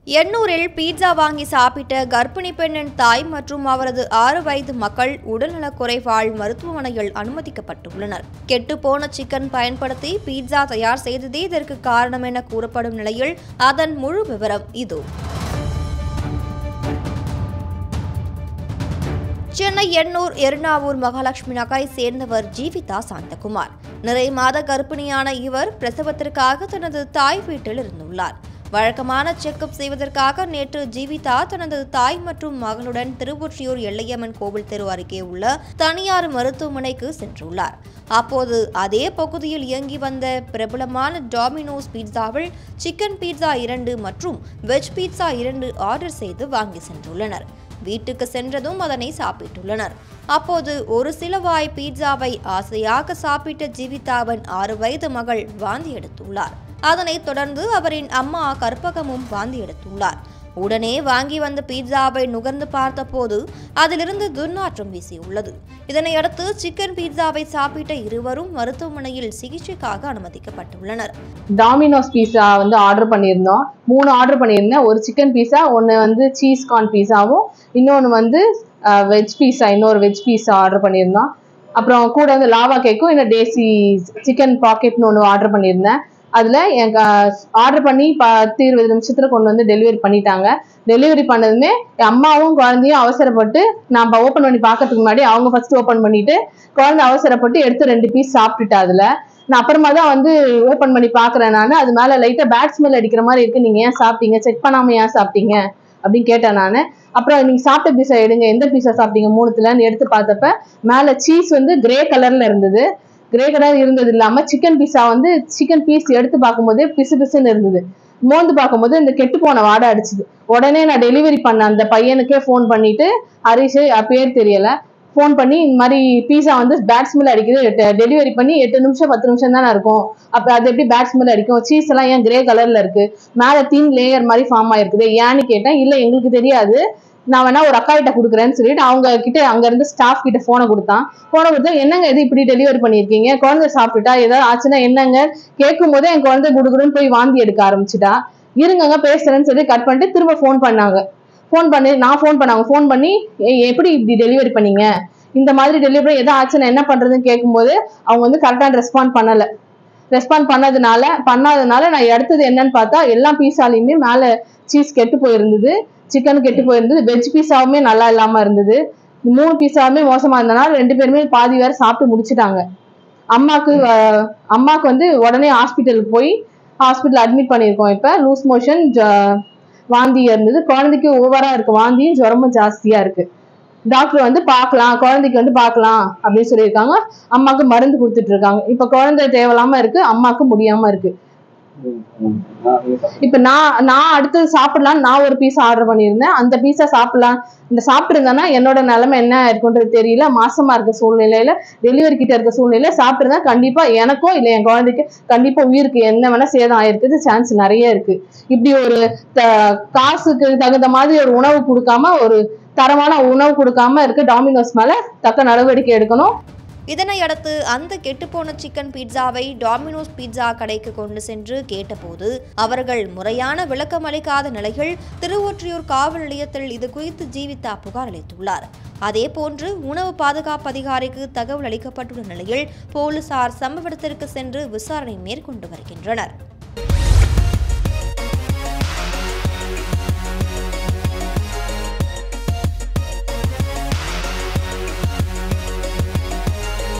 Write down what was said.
எண்ணூரில் pizza வாங்கி சாப்பிட்ட கர்ப்பிணி பெண்ணின் தாய் மற்றும் அவரது 6 வயது மகள் உடல்நலக்குறைவால் மருத்துவமனையில் அனுமதிக்கப்பட்டுள்ளனர். கெட்டுப்போன சிக்கன் பயன்படுத்தி பீட்சா தயார் செய்ததே இதற்கு காரணம் என கூறப்படும் நிலையில் அதன் முழு விவரம் இதோ. சென்னை எண்ணூர் எர்ணாவூர் மகாலட்சுமி நகரை சேர்ந்தவர் ஜீவிதா சாந்தகுமார். நிறை மாத கர்ப்பிணியான இவர் பிரசவத்திற்காக தனது தாய் வீட்டில் இருந்துள்ளார். வழக்கமான செக்கப் செய்வதற்காக நேற்று ஜீவிதா தனது தாய் மற்றும் மகளுடன் திருவொற்றியூர் எல்லையம்மன் கோவில் தெரு அருகே உள்ள தனியார் மருத்துவமனைக்கு சென்றுள்ளார். அப்போது அதே பகுதியில் இயங்கி வந்த பிரபலமான டாமினோஸ் பீட்சாவில் சிக்கன் பீட்சா 2 மற்றும் வெஜ் பீட்சா 2 ஆர்டர் செய்து வாங்கி சென்றுள்ளனர். வீட்டுக்கு சென்றதும் அதனை சாப்பிட்டுள்ளனர். அப்போது ஒரு சில வாய் பீட்சாவை ஆசையாக சாப்பிட்ட ஜீவிதாவின் 6 வயது மகள் வாந்தி எடுத்துள்ளார். அதனைத் தொடர்ந்து அவரின் அம்மா கற்பகமும் வாந்தி எடுத்துள்ளார். உடனே வாங்கி வந்த பீட்சாவை நுகர்ந்து பார்த்தபோது அதிலிருந்து துர்நாற்றம் வீசியுள்ளது. இதனையடுத்து சிக்கன் பீட்சாவை சாப்பிட்ட இருவரும் மருத்துவமனையில் சிகிச்சைக்காக அனுமதிக்கப்பட்டுள்ளனர். டாமினோஸ் பீட்சா ஆர்டர் பண்ணியிருந்தோம். 3 ஆர்டர் பண்ணியிருந்தேன். ஒரு சிக்கன் பீட்சா, ஒன்று சீஸ் கார்ன் பீட்சாவும், இன்னொன்று வெஜ் பீட்சா, இன்னொரு வெஜ் பீட்சா ஆர்டர் பண்ணியிருந்தோம். அப்புறம் கூட லாவா கேக்கும், இன்னும் டேசி சிக்கன் பாக்கெட்னு ஒன்று ஆர்டர் பண்ணியிருந்தேன். அதில் எனக்கு ஆர்டர் பண்ணி 10-20 நிமிஷத்தில் கொண்டு வந்து டெலிவரி பண்ணிட்டாங்க. டெலிவரி பண்ணதுமே என் அம்மாவும் குழந்தையும் அவசரப்பட்டு நான் ஓப்பன் பண்ணி பார்க்கறதுக்கு முன்னாடி அவங்க ஃபர்ஸ்ட் ஓப்பன் பண்ணிட்டு குழந்தை அவசரப்பட்டு எடுத்து 2 பீஸ் சாப்பிட்டுட்டா. அதில் நான் அப்புறமா தான் ஓப்பன் பண்ணி பார்க்குறேன். நான் அது மேலே லைட்டாக பேட் ஸ்மெல் அடிக்கிற மாதிரி இருக்குது, நீங்கள் ஏன் சாப்பிட்டீங்க, செக் பண்ணாமல் ஏன் சாப்பிட்டீங்க அப்படின்னு கேட்டேன் நான். அப்புறம் நீங்கள் சாப்பிட்ட பீஸா எடுங்க, எந்த பீஸா சாப்பிட்டீங்க 3த்துலன்னு எடுத்து பார்த்தப்ப மேலே சீஸ் கிரே கலரில் இருந்தது. கிரே கலர் இருந்தது இல்லாமல் சிக்கன் பீஸா சிக்கன் பீஸ் எடுத்து பார்க்கும்போதே பிசு பிசுன்னு இருந்தது. மோந்து பார்க்கும்போது இந்த கெட்டு போன வாடை அடிச்சுது. உடனே நான் டெலிவரி பண்ண அந்த பையனுக்கே ஃபோன் பண்ணிட்டு, ஹரிஷ் பேர் தெரியல, ஃபோன் பண்ணி இந்த மாதிரி பீஸா பேட் ஸ்மெல் அடிக்குது, டெலிவரி பண்ணி 8 நிமிஷம் 10 நிமிஷம் தானே இருக்கும், அப்போ அது எப்படி பேட் ஸ்மெல் அடிக்கும், சீஸ் எல்லாம் ஏன் கிரே கலர்ல இருக்கு, மேலே தீன் லேயர் மாதிரி ஃபார்ம் ஆயிருக்குது ஏன்னு கேட்டேன். இல்லை எங்களுக்கு தெரியாது, நான் வேணா ஒரு அக்கா கிட்ட கொடுக்குறேன்னு சொல்லிட்டு அவங்க கிட்ட அங்க இருந்து ஸ்டாஃப் கிட்ட போனை கொடுத்தா என்னங்க இது இப்படி டெலிவரி பண்ணிருக்கீங்க, குழந்தை சாப்பிட்டுட்டா, ஏதாவது ஆச்சுன்னா என்னங்க கேட்கும் போதே என் குழந்தை குடுக்குறன்னு போய் வாந்தி எடுக்க ஆரம்பிச்சுட்டா. இருங்க பேசுறேன்னு சொல்லி கட் பண்ணிட்டு திரும்ப ஃபோன் பண்ணாங்க. ஃபோன் பண்ணி எப்படி இப்படி டெலிவரி பண்ணீங்க, இந்த மாதிரி டெலிவரி எதாவது ஆச்சுன்னா என்ன பண்றதுன்னு கேட்கும்போது அவங்க கரெக்டான ரெஸ்பாண்ட் பண்ணாதனால நான் எடுத்தது என்னன்னு பார்த்தா எல்லா பீஸாலையுமே மேல சீஸ் கெட்டு போயிருந்தது, சிக்கன் கெட்டு போயிருந்தது, வெஜ் பீஸாவுமே நல்லா இல்லாம இருந்தது. 3 பீஸாவுமே மோசமா இருந்தனால 2 பேருமே பாதி வேற சாப்பிட்டு முடிச்சுட்டாங்க. அம்மாக்கு உடனே ஹாஸ்பிட்டலுக்கு போய் ஹாஸ்பிட்டல் அட்மிட் பண்ணியிருக்கோம். இப்ப லூஸ் மோஷன், வாந்தி இருந்தது. குழந்தைக்கு ஓவரா இருக்கு, வாந்தியும் ஜுரமும் ஜாஸ்தியா இருக்கு. டாக்டர் பார்க்கலாம், குழந்தைக்கு பார்க்கலாம் அப்படின்னு சொல்லியிருக்காங்க. அம்மாக்கு மருந்து கொடுத்துட்டு இருக்காங்க. இப்ப குழந்தை தேவையில்லாம இருக்கு, அம்மாக்கு முடியாம இருக்கு. இப்ப நான் அடுத்தது சாப்பிடலாம், நான் ஒரு பீஸா ஆர்டர் பண்ணியிருந்தேன். அந்த பீஸா சாப்பிட்டு இருந்தா என்னோட நிலைமை என்ன இருக்குன்றது தெரியல. மாசமா இருக்க சூழ்நிலையில, டெலிவரி கிட்ட இருக்க சூழ்நிலையில சாப்பிட்டுருந்தா கண்டிப்பா எனக்கும் இல்லை என் குழந்தைக்கு கண்டிப்பா உயிருக்கு என்ன வேணா சேதம் ஆயிருக்குது சான்ஸ் நிறைய இருக்கு. இப்படி ஒரு காசுக்கு தகுந்த மாதிரி ஒரு உணவு கொடுக்காம, ஒரு தரமான உணவு கொடுக்காம இருக்க டாமினோஸ் மேல தக்க நடவடிக்கை எடுக்கணும். இதனையடுத்து அந்த கெட்டுப்போன சிக்கன் பீட்சாவை டாமினோஸ் பீட்சா கடைக்கு கொண்டு சென்று கேட்டபோது அவர்கள் முறையான விளக்கம் அளிக்காத நிலையில் திருவொற்றியூர் காவல் நிலையத்தில் இது குறித்து ஜீவிதா புகார் அளித்துள்ளார். அதேபோன்று உணவு பாதுகாப்பு அதிகாரிக்கு தகவல் அளிக்கப்பட்டுள்ள நிலையில் போலீசார் சம்பவ இடத்திற்கு சென்று விசாரணை மேற்கொண்டு வருகின்றனர்.